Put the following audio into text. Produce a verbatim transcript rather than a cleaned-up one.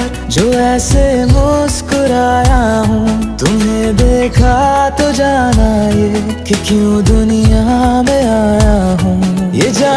बार जो ऐसे मुस्कुराया हूँ। तुम्हें देखा तो जाना ये कि क्यों दुनिया में आया हूँ। ये